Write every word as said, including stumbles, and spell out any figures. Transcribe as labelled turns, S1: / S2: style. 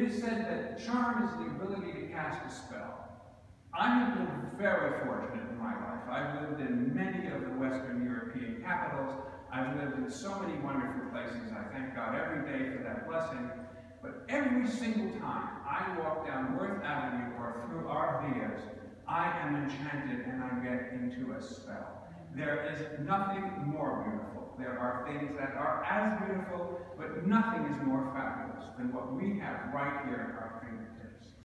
S1: is said that charm is the ability to cast a spell. I have been very fortunate in my life. I've lived in many of the Western European capitals. I've lived in so many wonderful places. I thank God every day for that blessing. But every single time I walk down Worth Avenue or through our vias, I am enchanted and I get into a spell. There is nothing more beautiful. There are things that are as beautiful, but nothing is more fabulous than what we have right here in our